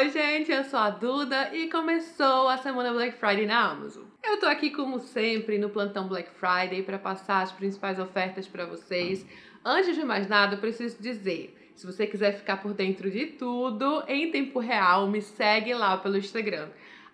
Oi gente, eu sou a Duda e começou a semana Black Friday na Amazon. Eu tô aqui como sempre no plantão Black Friday para passar as principais ofertas para vocês. Antes de mais nada, eu preciso dizer, se você quiser ficar por dentro de tudo em tempo real, me segue lá pelo Instagram,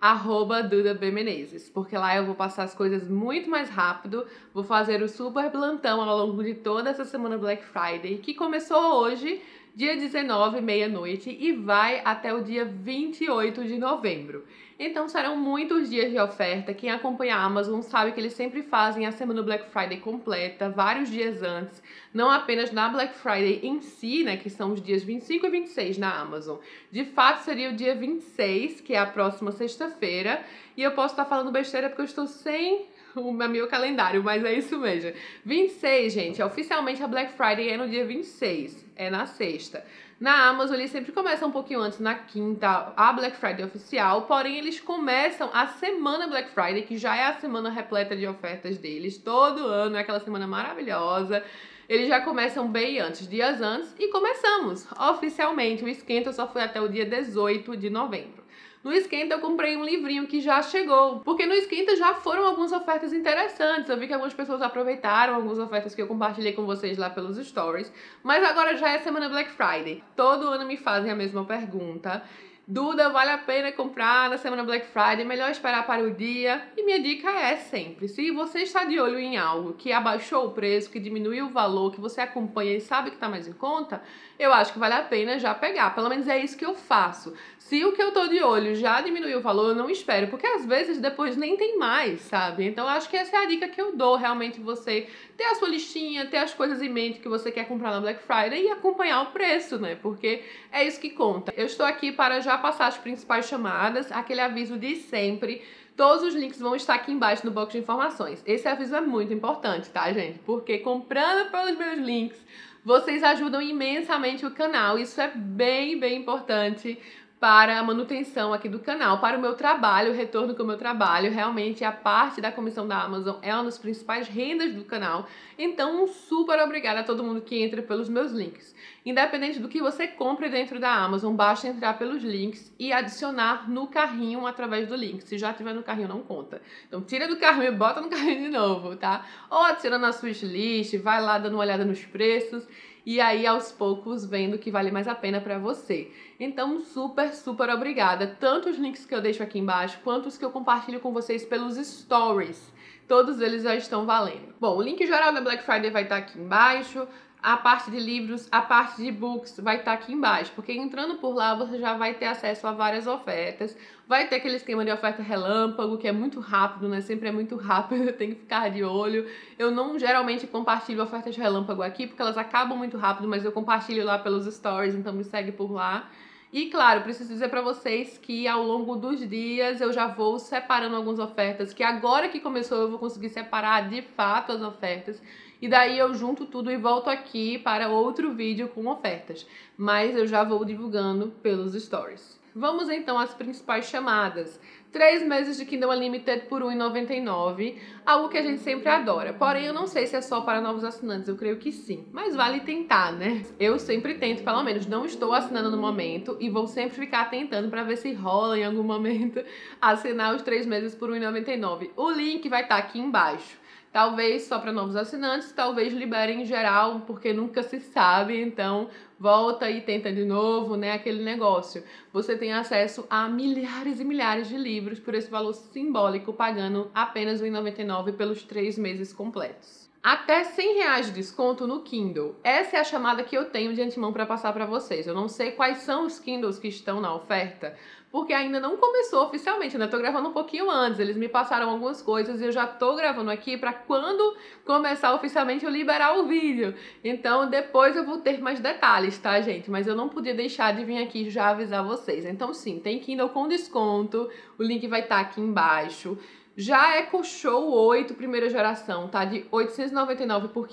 @DudaBMenezes, porque lá eu vou passar as coisas muito mais rápido, vou fazer o super plantão ao longo de toda essa semana Black Friday, que começou hoje, dia 19, meia-noite, e vai até o dia 28 de novembro. Então serão muitos dias de oferta. Quem acompanha a Amazon sabe que eles sempre fazem a semana Black Friday completa, vários dias antes, não apenas na Black Friday em si, né, que são os dias 25 e 26 na Amazon. De fato seria o dia 26, que é a próxima sexta-feira, e eu posso estar falando besteira porque eu estou sem o meu calendário, mas é isso mesmo. 26, gente, oficialmente a Black Friday é no dia 26, é na sexta. Na Amazon eles sempre começam um pouquinho antes, na quinta, a Black Friday oficial, porém eles começam a semana Black Friday, que já é a semana repleta de ofertas deles, todo ano é aquela semana maravilhosa. Eles já começam bem antes, dias antes, e começamos oficialmente. O esquenta só foi até o dia 18 de novembro. No Esquenta eu comprei um livrinho que já chegou, porque no Esquenta já foram algumas ofertas interessantes. Eu vi que algumas pessoas aproveitaram algumas ofertas que eu compartilhei com vocês lá pelos stories, mas agora já é semana Black Friday. Todo ano me fazem a mesma pergunta. Duda, vale a pena comprar na semana Black Friday? Melhor esperar para o dia? E minha dica é sempre, se você está de olho em algo que abaixou o preço, que diminuiu o valor, que você acompanha e sabe que está mais em conta, eu acho que vale a pena já pegar. Pelo menos é isso que eu faço. Se o que eu tô de olho já diminuiu o valor, eu não espero, porque às vezes depois nem tem mais, sabe? Então eu acho que essa é a dica que eu dou, realmente você ter a sua listinha, ter as coisas em mente que você quer comprar na Black Friday e acompanhar o preço, né? Porque é isso que conta. Eu estou aqui para já passar as principais chamadas, aquele aviso de sempre. Todos os links vão estar aqui embaixo no box de informações. Esse aviso é muito importante, tá, gente? Porque comprando pelos meus links, vocês ajudam imensamente o canal. Isso é bem importante para a manutenção aqui do canal, para o meu trabalho, o retorno com o meu trabalho. Realmente a parte da comissão da Amazon é uma das principais rendas do canal. Então, um super obrigada a todo mundo que entra pelos meus links. Independente do que você compre dentro da Amazon, basta entrar pelos links e adicionar no carrinho através do link. Se já tiver no carrinho, não conta. Então, tira do carrinho e bota no carrinho de novo, tá? Ou adiciona na sua wishlist, vai lá dando uma olhada nos preços e aí aos poucos vendo que vale mais a pena para você. Então, super obrigada. Tanto os links que eu deixo aqui embaixo, quanto os que eu compartilho com vocês pelos stories. Todos eles já estão valendo. Bom, o link geral da Black Friday vai estar aqui embaixo. A parte de livros, a parte de books vai estar aqui embaixo, porque entrando por lá você já vai ter acesso a várias ofertas. Vai ter aquele esquema de oferta relâmpago, que é muito rápido, né? Sempre é muito rápido, tem que ficar de olho. Eu não geralmente compartilho ofertas relâmpago aqui, porque elas acabam muito rápido, mas eu compartilho lá pelos stories, então me segue por lá. E claro, preciso dizer para vocês que ao longo dos dias eu já vou separando algumas ofertas, que agora que começou eu vou conseguir separar de fato as ofertas. E daí eu junto tudo e volto aqui para outro vídeo com ofertas. Mas eu já vou divulgando pelos stories. Vamos então às principais chamadas. 3 meses de Kindle Unlimited por R$ 1,99, algo que a gente sempre adora. Porém, eu não sei se é só para novos assinantes, eu creio que sim. Mas vale tentar, né? Eu sempre tento, pelo menos não estou assinando no momento e vou sempre ficar tentando para ver se rola em algum momento assinar os 3 meses por R$ 1,99. O link vai estar aqui embaixo. Talvez só para novos assinantes, talvez liberem em geral, porque nunca se sabe, então volta e tenta de novo, né, aquele negócio. Você tem acesso a milhares e milhares de livros por esse valor simbólico, pagando apenas R$ 1,99 pelos 3 meses completos. Até R$100 de desconto no Kindle. Essa é a chamada que eu tenho de antemão para passar para vocês. Eu não sei quais são os Kindles que estão na oferta, porque ainda não começou oficialmente, né? Tô gravando um pouquinho antes, eles me passaram algumas coisas e eu já tô gravando aqui para quando começar oficialmente eu liberar o vídeo. Então depois eu vou ter mais detalhes, tá, gente? Mas eu não podia deixar de vir aqui já avisar vocês. Então sim, tem Kindle com desconto, o link vai estar aqui embaixo. Já Echo Show 8 primeira geração, tá? De 899 por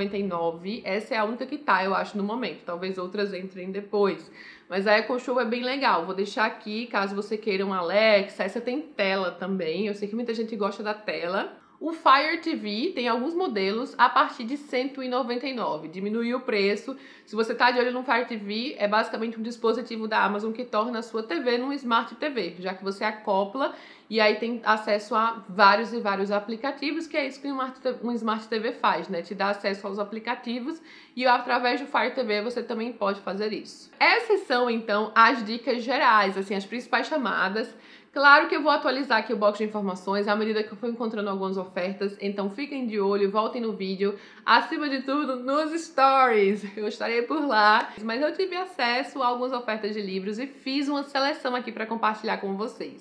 599. Essa é a única que tá, eu acho, no momento. Talvez outras entrem depois. Mas a Echo Show é bem legal. Vou deixar aqui, caso você queira um Alexa. Essa tem tela também. Eu sei que muita gente gosta da tela. O Fire TV tem alguns modelos a partir de R$199, diminuiu o preço. Se você tá de olho no Fire TV, é basicamente um dispositivo da Amazon que torna a sua TV num Smart TV, já que você acopla e aí tem acesso a vários e vários aplicativos, que é isso que um Smart TV faz, né? Te dá acesso aos aplicativos e através do Fire TV você também pode fazer isso. Essas são, então, as dicas gerais, assim, as principais chamadas. Claro que eu vou atualizar aqui o box de informações à medida que eu for encontrando algumas ofertas, então fiquem de olho, voltem no vídeo, acima de tudo nos stories, eu estarei por lá. Mas eu tive acesso a algumas ofertas de livros e fiz uma seleção aqui para compartilhar com vocês.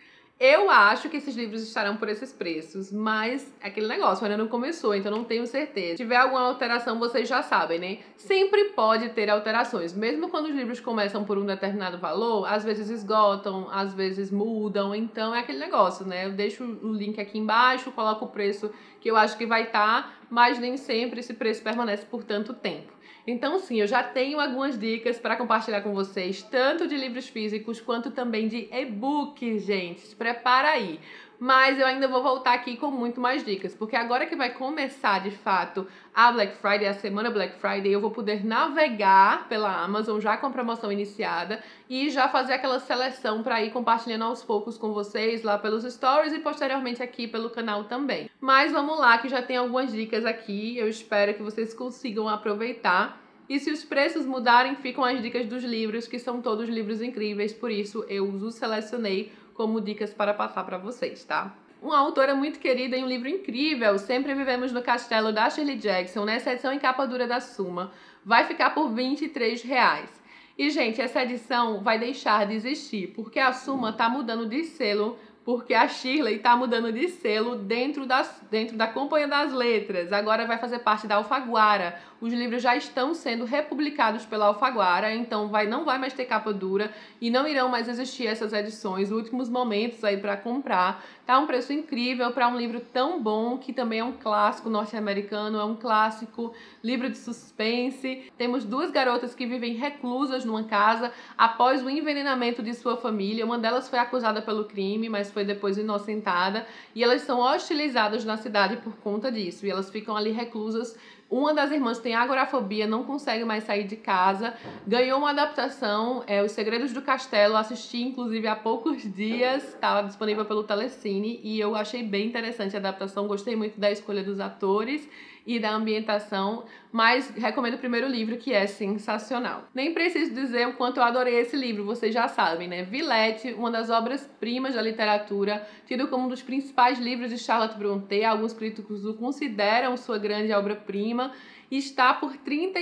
Eu acho que esses livros estarão por esses preços, mas aquele negócio ainda não começou, então não tenho certeza. Se tiver alguma alteração, vocês já sabem, né? Sempre pode ter alterações, mesmo quando os livros começam por um determinado valor, às vezes esgotam, às vezes mudam, então é aquele negócio, né? Eu deixo o link aqui embaixo, coloco o preço que eu acho que vai estar, mas nem sempre esse preço permanece por tanto tempo. Então sim, eu já tenho algumas dicas para compartilhar com vocês, tanto de livros físicos quanto também de e-books, gente. Se prepara aí. Mas eu ainda vou voltar aqui com muito mais dicas, porque agora que vai começar de fato a Black Friday, a semana Black Friday, eu vou poder navegar pela Amazon já com a promoção iniciada e já fazer aquela seleção para ir compartilhando aos poucos com vocês lá pelos stories e posteriormente aqui pelo canal também. Mas vamos lá, que já tem algumas dicas aqui, eu espero que vocês consigam aproveitar. E se os preços mudarem, ficam as dicas dos livros, que são todos livros incríveis, por isso eu os selecionei como dicas para passar para vocês, tá? Uma autora muito querida e um livro incrível, Sempre Vivemos no Castelo, da Shirley Jackson, nessa edição em capa dura da Suma, vai ficar por R$23. E, gente, essa edição vai deixar de existir, porque a Suma tá mudando de selo, porque a Shirley tá mudando de selo dentro da Companhia das Letras. Agora vai fazer parte da Alfaguara. Os livros já estão sendo republicados pela Alfaguara, então não vai mais ter capa dura e não irão mais existir essas edições. Últimos momentos aí para comprar. Tá um preço incrível para um livro tão bom, que também é um clássico norte-americano, é um clássico livro de suspense. Temos duas garotas que vivem reclusas numa casa após o envenenamento de sua família. Uma delas foi acusada pelo crime, mas foi depois inocentada, e elas são hostilizadas na cidade por conta disso, e elas ficam ali reclusas. Uma das irmãs tem agorafobia, não consegue mais sair de casa, ganhou uma adaptação, Os Segredos do Castelo, assisti inclusive há poucos dias, estava disponível pelo Telecine, e eu achei bem interessante a adaptação, gostei muito da escolha dos atores e da ambientação, mas recomendo o primeiro livro, que é sensacional. Nem preciso dizer o quanto eu adorei esse livro, vocês já sabem, né? Villette, uma das obras-primas da literatura, tido como um dos principais livros de Charlotte Brontë, alguns críticos o consideram sua grande obra-prima, e está por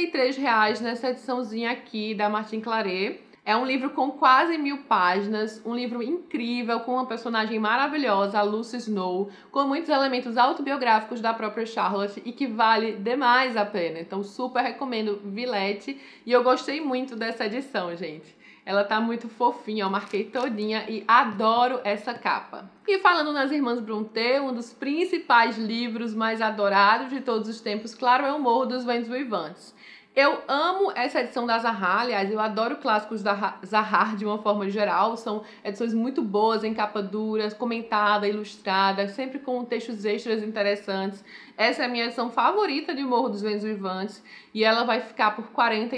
R$33 nessa ediçãozinha aqui da Martin Claret. É um livro com quase 1000 páginas, um livro incrível, com uma personagem maravilhosa, a Lucy Snow, com muitos elementos autobiográficos da própria Charlotte e que vale demais a pena. Então super recomendo Villette e eu gostei muito dessa edição, gente. Ela tá muito fofinha, eu marquei todinha e adoro essa capa. E falando nas Irmãs Brontë, um dos principais livros mais adorados de todos os tempos, claro, é O Morro dos Ventos Uivantes. Eu amo essa edição da Zahar, aliás, eu adoro clássicos da Zahar de uma forma geral, são edições muito boas, em capa dura, comentada, ilustrada, sempre com textos extras interessantes. Essa é a minha edição favorita de O Morro dos Ventos Uivantes e ela vai ficar por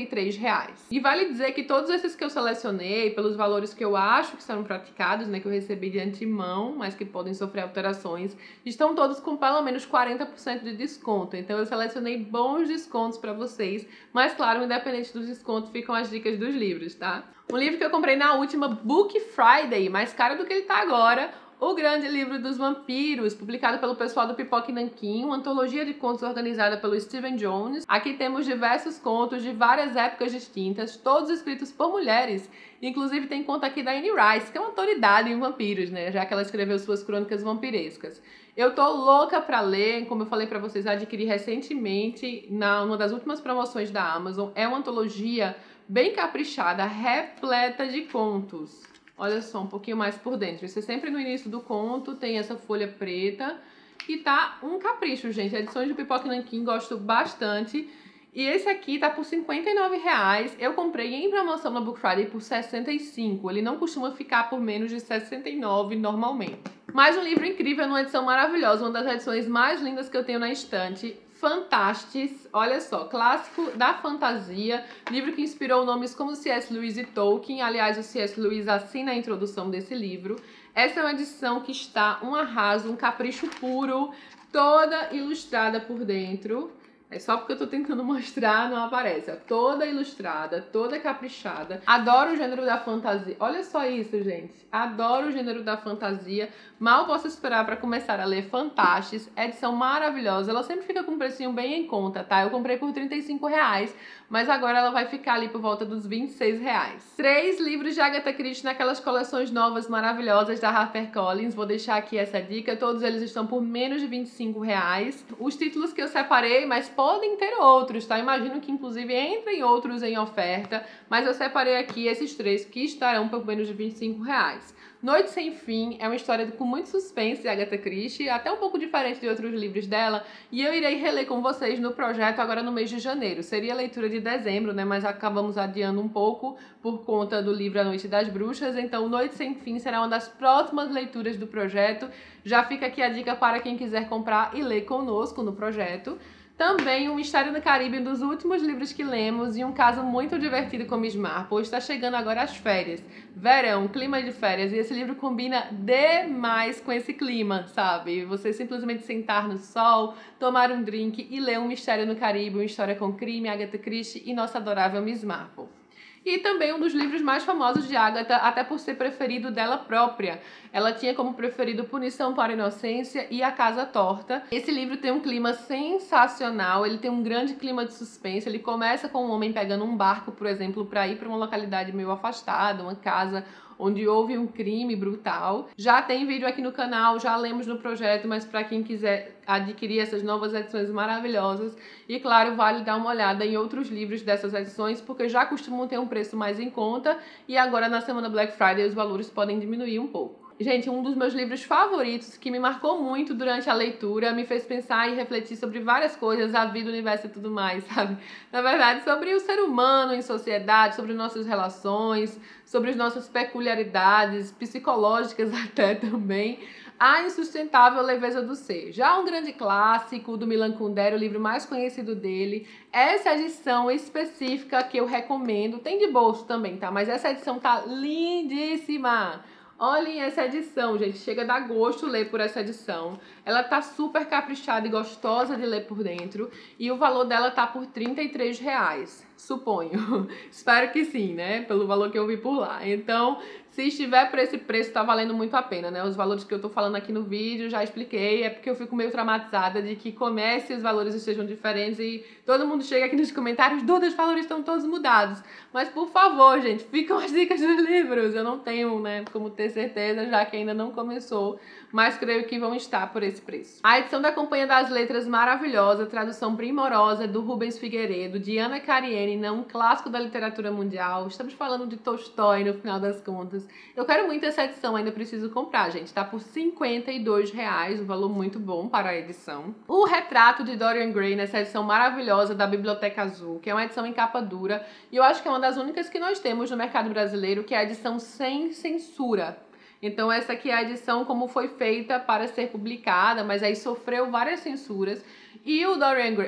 R$43. E vale dizer que todos esses que eu selecionei, pelos valores que eu acho que serão praticados, né, que eu recebi de antemão, mas que podem sofrer alterações, estão todos com pelo menos 40% de desconto. Então eu selecionei bons descontos para vocês, mas claro, independente dos descontos, ficam as dicas dos livros, tá? Um livro que eu comprei na última Book Friday, mais caro do que ele tá agora, O Grande Livro dos Vampiros, publicado pelo pessoal do Pipoca e Nanquim, uma antologia de contos organizada pelo Stephen Jones. Aqui temos diversos contos de várias épocas distintas, todos escritos por mulheres. Inclusive tem conto aqui da Anne Rice, que é uma autoridade em vampiros, né? Já que ela escreveu suas crônicas vampirescas. Eu tô louca pra ler, como eu falei pra vocês, eu adquiri recentemente, numa das últimas promoções da Amazon. É uma antologia bem caprichada, repleta de contos. Olha só, um pouquinho mais por dentro. Isso é sempre no início do conto, tem essa folha preta e tá um capricho, gente. Edições de Pipoca e Nanquim gosto bastante. E esse aqui tá por R$59. Eu comprei em promoção na Book Friday por R$65. Ele não costuma ficar por menos de R$69 normalmente. Mais um livro incrível, numa edição maravilhosa, uma das edições mais lindas que eu tenho na estante. Fantastes, olha só, clássico da fantasia, livro que inspirou nomes como C.S. Lewis e Tolkien. Aliás, o C.S. Lewis assina a introdução desse livro. Essa é uma edição que está um arraso, um capricho puro, toda ilustrada por dentro. É só porque eu tô tentando mostrar, não aparece. Toda ilustrada, toda caprichada. Adoro o gênero da fantasia. Olha só isso, gente. Adoro o gênero da fantasia. Mal posso esperar pra começar a ler Fantastes. Edição maravilhosa. Ela sempre fica com um precinho bem em conta, tá? Eu comprei por R$35, mas agora ela vai ficar ali por volta dos R$26. 3 livros de Agatha Christie naquelas coleções novas maravilhosas da HarperCollins. Vou deixar aqui essa dica. Todos eles estão por menos de R$25. Os títulos que eu separei, mas podem ter outros, tá? Imagino que inclusive entrem outros em oferta, mas eu separei aqui esses 3 que estarão por menos de R$25. Noite Sem Fim é uma história com muito suspense de Agatha Christie, até um pouco diferente de outros livros dela, e eu irei reler com vocês no projeto agora no mês de janeiro. Seria a leitura de dezembro, né, mas acabamos adiando um pouco por conta do livro A Noite das Bruxas, então Noite Sem Fim será uma das próximas leituras do projeto. Já fica aqui a dica para quem quiser comprar e ler conosco no projeto. Também um Mistério no Caribe, um dos últimos livros que lemos, e um caso muito divertido com Miss Marple. Está chegando agora as férias, verão, clima de férias, e esse livro combina demais com esse clima, sabe? Você simplesmente sentar no sol, tomar um drink e ler um Mistério no Caribe, uma história com crime, Agatha Christie e nossa adorável Miss Marple. E também um dos livros mais famosos de Agatha, até por ser preferido dela própria. Ela tinha como preferido Punição para a Inocência e A Casa Torta. Esse livro tem um clima sensacional, ele tem um grande clima de suspense. Ele começa com um homem pegando um barco, por exemplo, para ir para uma localidade meio afastada, uma casa onde houve um crime brutal. Já tem vídeo aqui no canal, já lemos no projeto, mas para quem quiser adquirir essas novas edições maravilhosas, e claro, vale dar uma olhada em outros livros dessas edições, porque já costumam ter um preço mais em conta, e agora na semana Black Friday os valores podem diminuir um pouco. Gente, um dos meus livros favoritos, que me marcou muito durante a leitura, me fez pensar e refletir sobre várias coisas, a vida, o universo e tudo mais, sabe? Na verdade, sobre o ser humano em sociedade, sobre nossas relações, sobre as nossas peculiaridades, psicológicas até também. A Insustentável Leveza do Ser. Já um grande clássico do Milan Kundera, o livro mais conhecido dele. Essa edição específica que eu recomendo, tem de bolso também, tá? Mas essa edição tá lindíssima! Olhem essa edição, gente. Chega a dar gosto ler por essa edição. Ela tá super caprichada e gostosa de ler por dentro. E o valor dela tá por R$33, suponho. Espero que sim, né? Pelo valor que eu vi por lá. Então, se estiver por esse preço, tá valendo muito a pena, né? Os valores que eu tô falando aqui no vídeo, já expliquei. É porque eu fico meio traumatizada de que comece e os valores estejam diferentes e todo mundo chega aqui nos comentários, Duda, os valores estão todos mudados. Mas, por favor, gente, ficam as dicas dos livros. Eu não tenho, né, como ter certeza, já que ainda não começou, mas creio que vão estar por esse preço. A edição da Companhia das Letras, maravilhosa, tradução primorosa do Rubens Figueiredo, de Ana Karenina, um clássico da literatura mundial. Estamos falando de Tolstói no final das contas. Eu quero muito essa edição, ainda preciso comprar, gente. Tá por R$52, um valor muito bom para a edição. O Retrato de Dorian Gray, nessa edição maravilhosa da Biblioteca Azul, que é uma edição em capa dura, e eu acho que é uma das únicas que nós temos no mercado brasileiro, que é a edição sem censura. Então essa aqui é a edição como foi feita para ser publicada, mas aí sofreu várias censuras. E o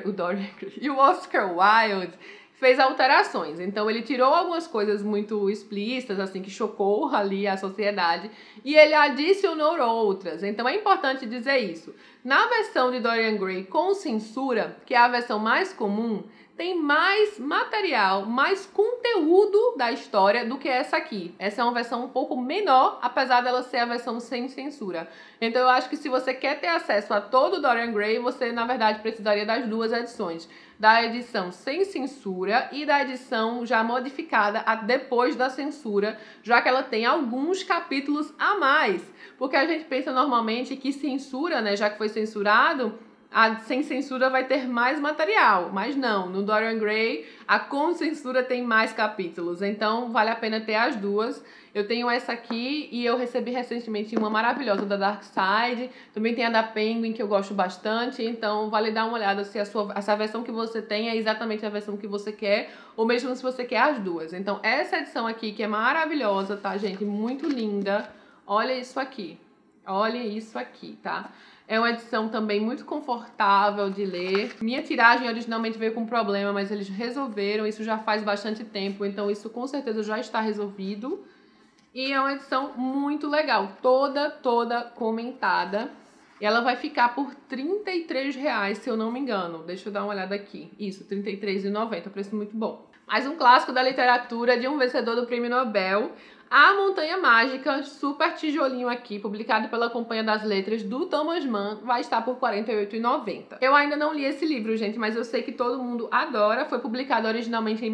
Oscar Wilde fez alterações. Então ele tirou algumas coisas muito explícitas, assim, que chocou ali a sociedade, e ele adicionou outras. Então é importante dizer isso. Na versão de Dorian Gray com censura, que é a versão mais comum, tem mais material, mais conteúdo da história do que essa aqui. Essa é uma versão um pouco menor, apesar dela ser a versão sem censura. Então eu acho que se você quer ter acesso a todo o Dorian Gray, você na verdade precisaria das duas edições. Da edição sem censura e da edição já modificada depois da censura, já que ela tem alguns capítulos a mais. Porque a gente pensa normalmente que censura, né, já que foi censurado, a sem censura vai ter mais material, mas não, no Dorian Gray a com censura tem mais capítulos, então vale a pena ter as duas. Eu tenho essa aqui e eu recebi recentemente uma maravilhosa da Dark Side, também tem a da Penguin que eu gosto bastante, então vale dar uma olhada se essa versão que você tem é exatamente a versão que você quer, ou mesmo se você quer as duas. Então essa edição aqui que é maravilhosa, tá gente, muito linda, olha isso aqui. Olha isso aqui, tá? É uma edição também muito confortável de ler. Minha tiragem originalmente veio com problema, mas eles resolveram. Isso já faz bastante tempo, então isso com certeza já está resolvido. E é uma edição muito legal, toda comentada. E ela vai ficar por R$33, se eu não me engano. Deixa eu dar uma olhada aqui. Isso, R$33,90, preço muito bom. Mais um clássico da literatura de um vencedor do Prêmio Nobel. A Montanha Mágica, super tijolinho aqui, publicado pela Companhia das Letras do Thomas Mann, vai estar por R$48,90. Eu ainda não li esse livro, gente, mas eu sei que todo mundo adora. Foi publicado originalmente em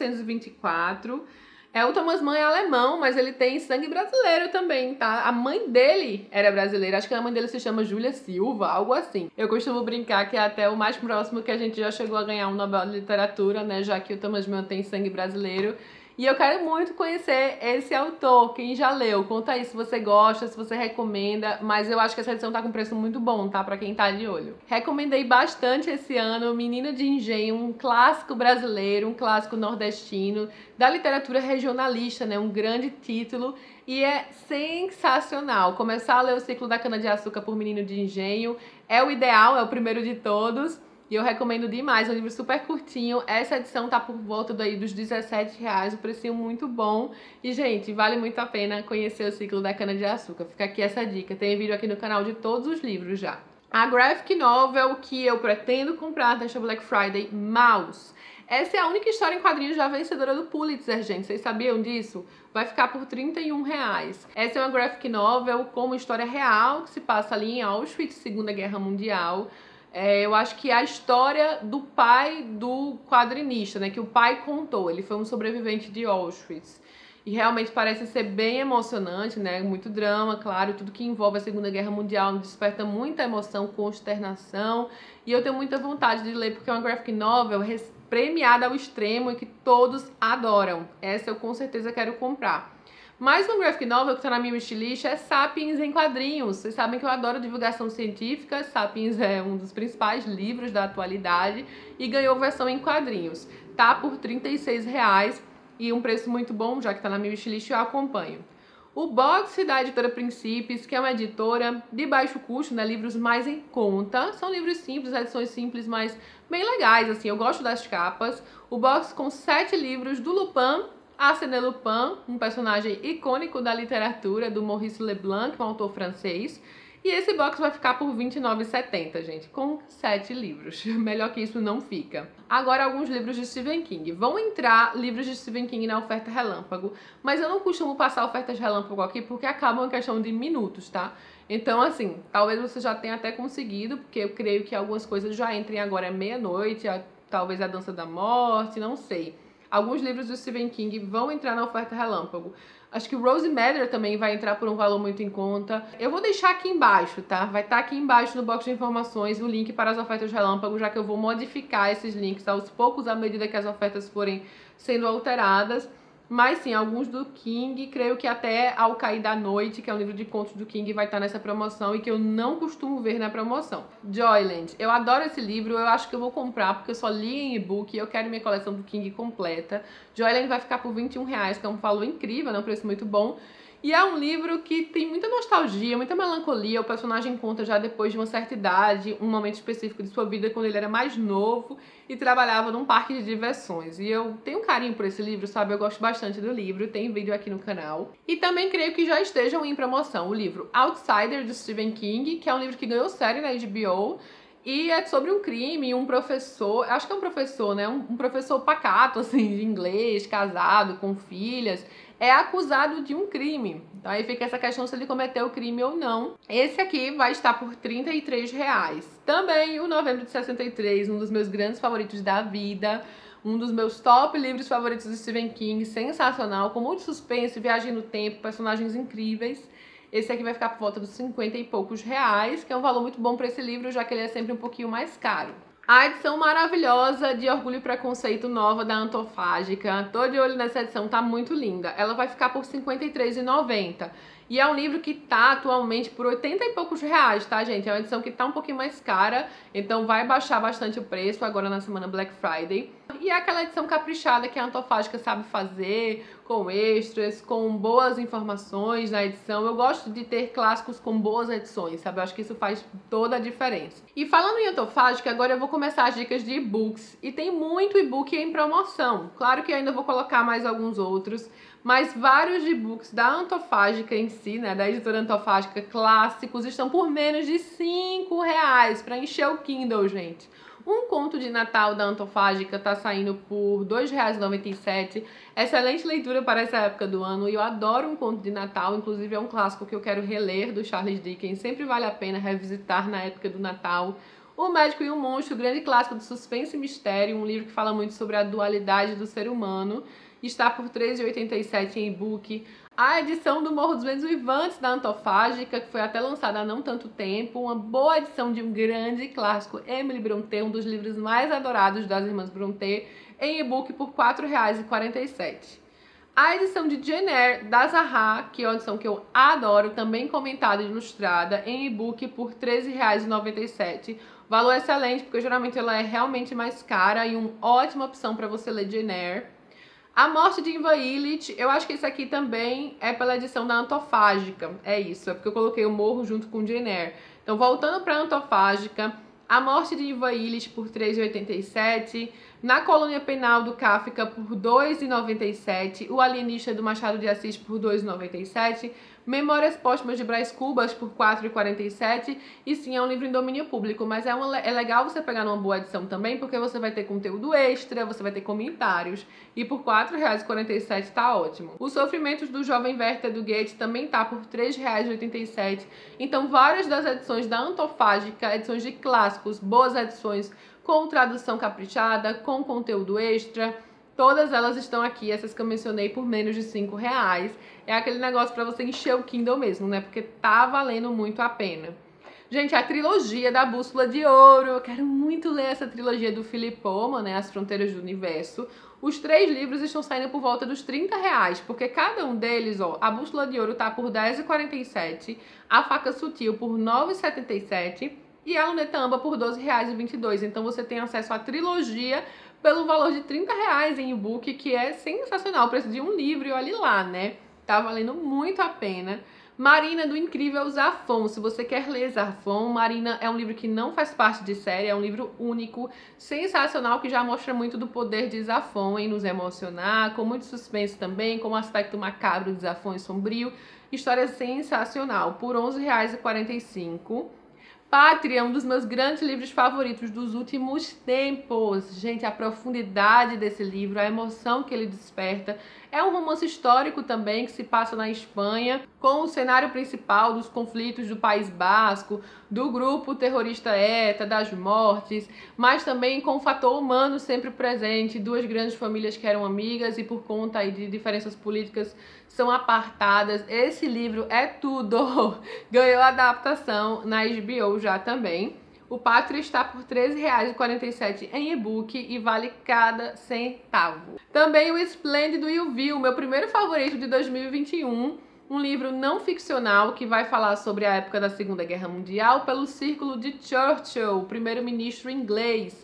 1924. O Thomas Mann é alemão, mas ele tem sangue brasileiro também, tá? A mãe dele era brasileira, acho que a mãe dele se chama Júlia Silva, algo assim. Eu costumo brincar que é até o mais próximo que a gente já chegou a ganhar um Nobel de Literatura, né? Já que o Thomas Mann tem sangue brasileiro. E eu quero muito conhecer esse autor, quem já leu. Conta aí se você gosta, se você recomenda, mas eu acho que essa edição tá com preço muito bom, tá? Pra quem tá de olho. Recomendei bastante esse ano Menina de Engenho, um clássico brasileiro, um clássico nordestino, da literatura regionalista, né? Um grande título e é sensacional. Começar a ler o Ciclo da Cana-de-Açúcar por Menino de Engenho é o ideal, é o primeiro de todos. E eu recomendo demais, é um livro super curtinho. Essa edição tá por volta daí dos R$17, um precinho muito bom. E, gente, vale muito a pena conhecer o Ciclo da Cana-de-Açúcar. Fica aqui essa dica. Tem vídeo aqui no canal de todos os livros já. A graphic novel que eu pretendo comprar nesta Black Friday, Mouse. Essa é a única história em quadrinhos já vencedora do Pulitzer, gente. Vocês sabiam disso? Vai ficar por R$31. Essa é uma graphic novel com uma história real que se passa ali em Auschwitz, Segunda Guerra Mundial. Eu acho que é a história do pai do quadrinista, né? Que o pai contou. Ele foi um sobrevivente de Auschwitz. E realmente parece ser bem emocionante, né? Muito drama, claro. Tudo que envolve a Segunda Guerra Mundial desperta muita emoção, consternação. E eu tenho muita vontade de ler, porque é uma graphic novel premiada ao extremo e que todos adoram. Essa eu com certeza quero comprar. Mais uma graphic novel que tá na minha wishlist é Sapiens em quadrinhos. Vocês sabem que eu adoro divulgação científica. Sapiens é um dos principais livros da atualidade e ganhou versão em quadrinhos. Tá por R$36 e um preço muito bom, já que tá na minha wishlist eu acompanho. O Box da editora Princípios, que é uma editora de baixo custo, né, livros mais em conta. São livros simples, edições simples, mas bem legais, assim, eu gosto das capas. O Box com 7 livros do Lupin, Arsène Lupin, um personagem icônico da literatura, do Maurice Leblanc, um autor francês. E esse box vai ficar por R$29,70, gente, com 7 livros. Melhor que isso não fica. Agora, alguns livros de Stephen King. Vão entrar livros de Stephen King na oferta relâmpago, mas eu não costumo passar ofertas relâmpago aqui porque acabam em questão de minutos, tá? Então, assim, talvez você já tenha até conseguido, porque eu creio que algumas coisas já entrem agora à meia-noite, talvez a Dança da Morte, não sei. Alguns livros do Stephen King vão entrar na oferta relâmpago. Acho que o Rose Madder também vai entrar por um valor muito em conta. Eu vou deixar aqui embaixo, tá? Vai estar aqui embaixo no box de informações o link para as ofertas relâmpago, já que eu vou modificar esses links aos poucos à medida que as ofertas forem sendo alteradas. Mas sim, alguns do King, creio que até Ao Cair da Noite, que é um livro de contos do King, vai estar nessa promoção e que eu não costumo ver na promoção. Joyland, eu adoro esse livro, eu acho que eu vou comprar porque eu só li em e-book e eu quero minha coleção do King completa. Joyland vai ficar por R$21, que é um valor incrível, né? Um preço muito bom. E é um livro que tem muita nostalgia, muita melancolia. O personagem conta já depois de uma certa idade, um momento específico de sua vida quando ele era mais novo e trabalhava num parque de diversões. E eu tenho um carinho por esse livro, sabe? Eu gosto bastante do livro, tem vídeo aqui no canal. E também creio que já estejam em promoção o livro Outsider, de Stephen King, que é um livro que ganhou série na HBO. E é sobre um crime, um professor, acho que é um professor, né? Um professor pacato, assim, de inglês, casado, com filhas, é acusado de um crime. Então aí fica essa questão se ele cometeu o crime ou não. Esse aqui vai estar por R$33. Também o Novembro de 63, um dos meus grandes favoritos da vida, um dos meus top livros favoritos de Stephen King, sensacional, com muito suspense, viagem no tempo, personagens incríveis. Esse aqui vai ficar por volta dos 50 e poucos reais, que é um valor muito bom para esse livro, já que ele é sempre um pouquinho mais caro. A edição maravilhosa de Orgulho e Preconceito nova da Antofágica. Tô de olho nessa edição, tá muito linda. Ela vai ficar por R$ 53,90. E é um livro que tá atualmente por 80 e poucos reais, tá, gente? É uma edição que tá um pouquinho mais cara, então vai baixar bastante o preço agora na semana Black Friday. E é aquela edição caprichada que a Antofágica sabe fazer, com extras, com boas informações na edição. Eu gosto de ter clássicos com boas edições, sabe? Eu acho que isso faz toda a diferença. E falando em Antofágica, agora eu vou começar as dicas de e-books. E tem muito e-book em promoção. Claro que eu ainda vou colocar mais alguns outros, mas vários e-books da Antofágica em si, né, da editora Antofágica, clássicos, estão por menos de R$ 5 para encher o Kindle, gente. Um conto de Natal da Antofágica tá saindo por R$ 2,97. Excelente leitura para essa época do ano e eu adoro um conto de Natal, inclusive é um clássico que eu quero reler do Charles Dickens, sempre vale a pena revisitar na época do Natal. O Médico e o Monstro, grande clássico de suspense e mistério, um livro que fala muito sobre a dualidade do ser humano, está por R$ 3,87 em e-book. A edição do Morro dos Ventos Vivantes da Antofágica, que foi até lançada há não tanto tempo, uma boa edição de um grande clássico, Emily Brontë, um dos livros mais adorados das irmãs Brontë, em e-book por R$ 4,47. A edição de Jane Eyre da Zahra, que é uma edição que eu adoro, também comentada e ilustrada, em e-book por R$ 13,97. Valor excelente, porque geralmente ela é realmente mais cara e uma ótima opção para você ler Jane Eyre. A Morte de Eva Illich, eu acho que esse aqui também é pela edição da Antofágica. É isso, é porque eu coloquei o Morro junto com Jane Eyre. Então, voltando para a Antofágica, A Morte de Eva Illich por R$ 3,87. Na Colônia Penal do Kafka por R$ 2,97. O Alienista do Machado de Assis por R$ 2,97. Memórias Póstumas de Brás Cubas por R$ 4,47. E sim, é um livro em domínio público, mas é legal você pegar numa boa edição também, porque você vai ter conteúdo extra, você vai ter comentários. E por R$ 4,47 tá ótimo. Os Sofrimentos do Jovem Werther do Goethe também tá por R$ 3,87. Então, várias das edições da Antofágica, edições de clássicos, boas edições com tradução caprichada, com conteúdo extra, todas elas estão aqui, essas que eu mencionei, por menos de R$ 5. É aquele negócio para você encher o Kindle mesmo, né? Porque tá valendo muito a pena. Gente, a trilogia da Bússola de Ouro, eu quero muito ler essa trilogia do Philip Pullman, né? As Fronteiras do Universo. Os 3 livros estão saindo por volta dos R$ 30, porque cada um deles, ó, a Bússola de Ouro tá por R$ 10,47, a Faca Sutil por R$ 9,77 e a Luneta Amba por R$ 12,22. Então você tem acesso à trilogia pelo valor de R$ 30 em e-book, que é sensacional, o preço de um livro, e olhe lá, né? Tá valendo muito a pena. Marina, do incrível Zafón. Se você quer ler Zafón, Marina é um livro que não faz parte de série, é um livro único, sensacional, que já mostra muito do poder de Zafón em nos emocionar, com muito suspense também, com um aspecto macabro de Zafón e sombrio. História sensacional, por R$ 11,45. Pátria, um dos meus grandes livros favoritos dos últimos tempos. Gente, a profundidade desse livro, a emoção que ele desperta. É um romance histórico também, que se passa na Espanha, com o cenário principal dos conflitos do País Basco, do grupo terrorista ETA, das mortes, mas também com o fator humano sempre presente, 2 grandes famílias que eram amigas e por conta aí de diferenças políticas são apartadas. Esse livro é tudo! Ganhou adaptação na HBO já também. O Pátria está por R$ 13,47 em e-book e vale cada centavo. Também o Esplêndido e o Vil, meu primeiro favorito de 2021, um livro não ficcional que vai falar sobre a época da Segunda Guerra Mundial pelo círculo de Churchill, o primeiro-ministro inglês.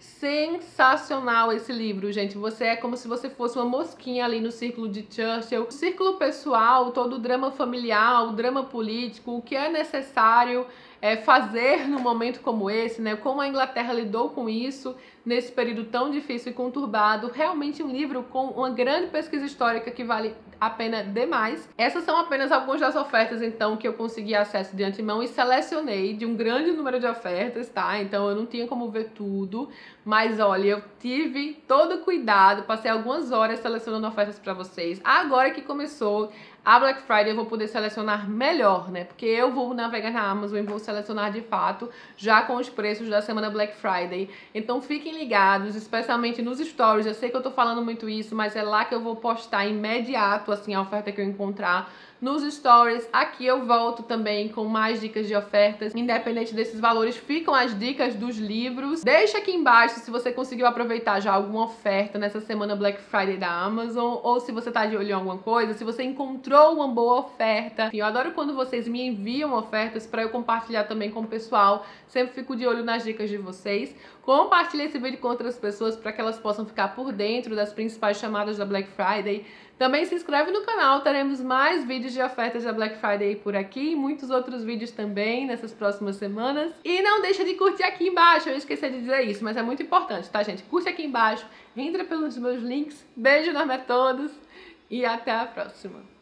Sensacional esse livro, gente. Você é como se você fosse uma mosquinha ali no círculo de Churchill. O círculo pessoal, todo o drama familiar, o drama político, o que é necessário fazer num momento como esse, né? Como a Inglaterra lidou com isso nesse período tão difícil e conturbado. Realmente um livro com uma grande pesquisa histórica que vale a pena demais. Essas são apenas algumas das ofertas, então, que eu consegui acesso de antemão e selecionei de um grande número de ofertas, tá? Então eu não tinha como ver tudo, mas olha, eu tive todo o cuidado, passei algumas horas selecionando ofertas para vocês. Agora que começou a Black Friday eu vou poder selecionar melhor, né? Porque eu vou navegar na Amazon e vou selecionar de fato já com os preços da semana Black Friday. Então fiquem ligados, especialmente nos stories. Eu sei que eu tô falando muito isso, mas é lá que eu vou postar imediato, assim, a oferta que eu encontrar. Nos stories, aqui eu volto também com mais dicas de ofertas. Independente desses valores, ficam as dicas dos livros. Deixa aqui embaixo se você conseguiu aproveitar já alguma oferta nessa semana Black Friday da Amazon, ou se você tá de olho em alguma coisa, se você encontrou uma boa oferta. Enfim, eu adoro quando vocês me enviam ofertas para eu compartilhar também com o pessoal. Sempre fico de olho nas dicas de vocês. Compartilhe esse vídeo com outras pessoas para que elas possam ficar por dentro das principais chamadas da Black Friday. Também se inscreve no canal, teremos mais vídeos de ofertas da Black Friday por aqui e muitos outros vídeos também nessas próximas semanas. E não deixa de curtir aqui embaixo, eu esqueci de dizer isso, mas é muito importante, tá, gente? Curte aqui embaixo, entra pelos meus links, beijo enorme a todos e até a próxima.